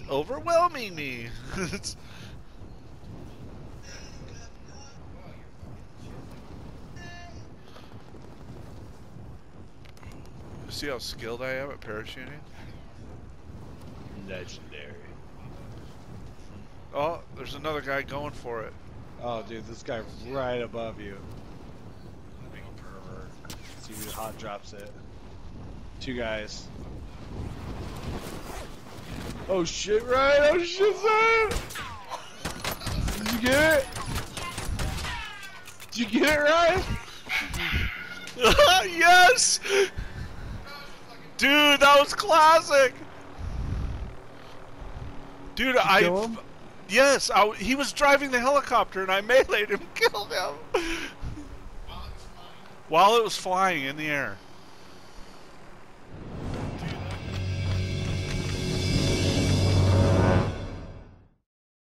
overwhelming me. It's... See how skilled I am at parachuting? Legendary. Oh, there's another guy going for it. Oh, dude, this guy right above you. See who hot drops it. Two guys. Oh shit, Ryan! Oh shit, son! Did you get it? Did you get it, Ryan? Yes! Dude, that was classic! Dude, yes, he was driving the helicopter and I meleeed him, killed him! While it was flying in the air.